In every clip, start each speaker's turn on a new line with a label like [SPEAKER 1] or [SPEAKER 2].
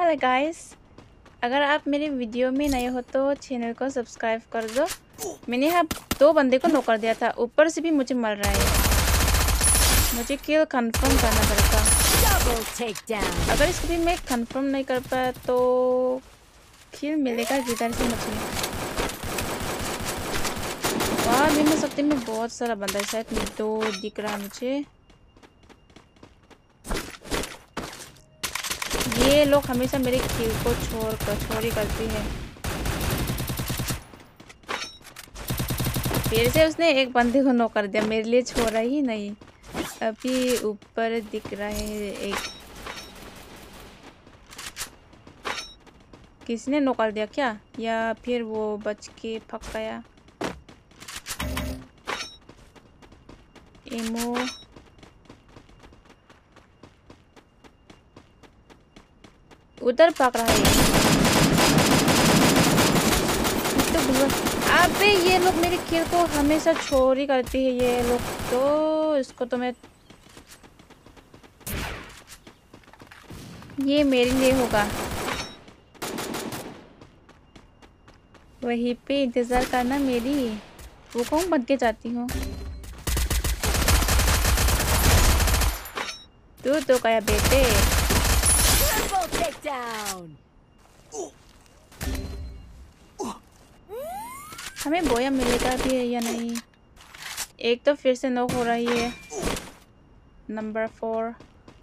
[SPEAKER 1] Hello guys, अगर आप मेरे वीडियो में नए हो तो चैनल को सब्सक्राइब कर दो। मैंने यहाँ दो बंदे को नॉक कर दिया था, ऊपर से भी मुझे मर रहा है। मुझे किल कंफर्म करना पड़ेगा। अगर इसको भी मैं कंफर्म नहीं कर पाया तो किल मिलेगा किधर से मुझे। वाह, मैं सकती में बहुत सारा बंदा है, शायद दो दिख रहा है मुझे। ये लोग हमेशा मेरे किल को चोरी करती है। फिर से उसने एक बंदे को नॉक कर दिया, मेरे लिए छोड़ा ही नहीं। अभी ऊपर दिख रहा है एक, किसने नॉक कर दिया क्या, या फिर वो बच के भाग गया। एमो उधर भाग रहा है तो। अबे ये लोग मेरे किल को हमेशा चोरी करती है ये लोग, तो इसको तो मैं, ये मेरे लिए होगा। वहीं पे इंतजार करना मेरी, वो कौन बन के जाती हूँ। तू तो गया बेटे। हमें बोया मिलेगा भी है या नहीं। एक तो फिर से नॉक हो रही है, नंबर 4।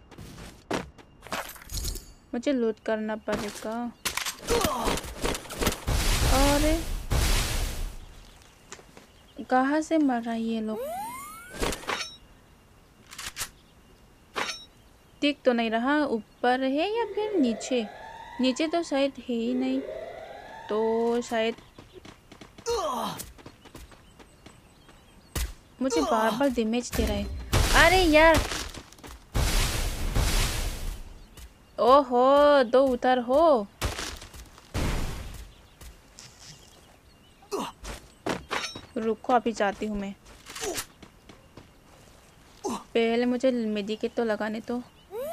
[SPEAKER 1] मुझे लूट करना पड़ेगा। और कहाँ से मर रहा है ये लोग, दिख तो नहीं रहा। ऊपर है या फिर नीचे, नीचे तो शायद है ही नहीं, तो शायद मुझे बार बार डैमेज दे रहा है। अरे यार, ओहो, दो उतर हो। रुको, अभी जाती हूँ मैं। पहले मुझे मेडिकेट तो लगाने तो।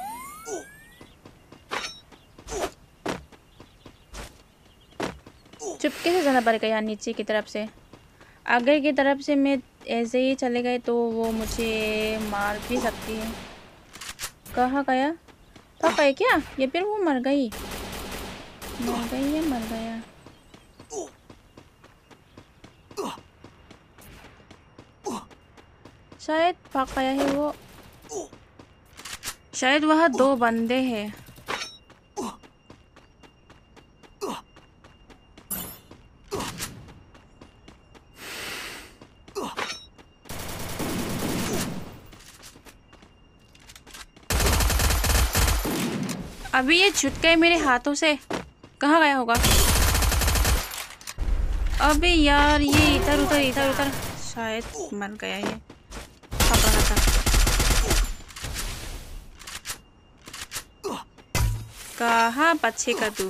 [SPEAKER 1] चुपके से जाना पड़ेगा यार, नीचे की तरफ से। आगे की तरफ से मैं ऐसे ही चले गए तो वो मुझे मार भी सकती है। कहाँ गया, पका है क्या, या फिर वो मर गई या मर गया। शायद भाग गया है वो, शायद वहाँ दो बंदे हैं। अभी ये छूट गए मेरे हाथों से, कहाँ गया होगा। अबे यार, ये इधर उधर शायद मर गया है, भाग रहा था। कहाँ बच्चे का तू।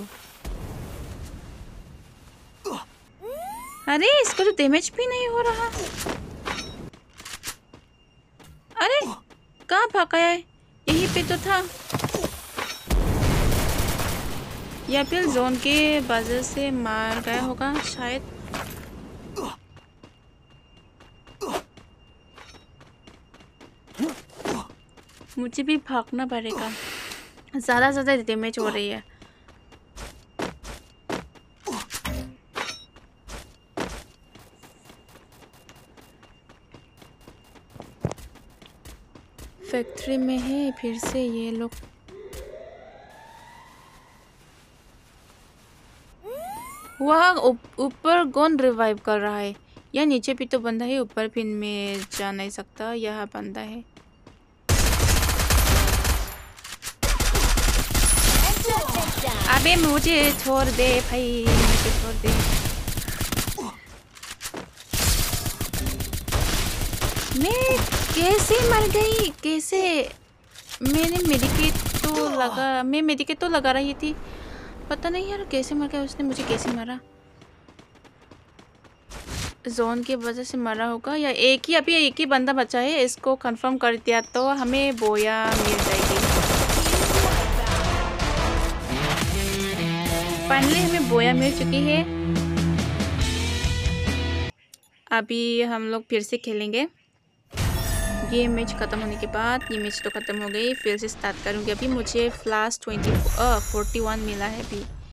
[SPEAKER 1] अरे इसको तो डैमेज भी नहीं हो रहा। अरे कहाँ भाग गया है, यहीं पे तो था। या फिर जोन के वजह से मार गया होगा शायद। मुझे भी भागना पड़ेगा, ज़्यादा से ज़्यादा डैमेज हो रही है। फैक्ट्री में है फिर से ये लोग। वहाँ ऊपर कौन रिवाइव कर रहा है, या नीचे भी तो बंदा है, ऊपर भी मैं जा नहीं सकता। यहाँ बंदा है। अबे मुझे छोड़ दे भाई, मुझे छोड़ दे। मैं कैसे मर गई, कैसे। मैं मेडिकेट तो लगा रही थी, पता नहीं यार कैसे मर गया उसने, मुझे कैसे मारा। जोन की वजह से मरा होगा, या अभी एक ही बंदा बचा है। इसको कंफर्म कर दिया तो हमें बोया मिल जाएगी। फाइनली हमें बोया मिल चुकी है। अभी हम लोग फिर से खेलेंगे। ये मैच ख़त्म होने के बाद, ये मैच तो ख़त्म हो गई, फिर से स्टार्ट करूँगी। अभी मुझे फ्लास 41 मिला है अभी।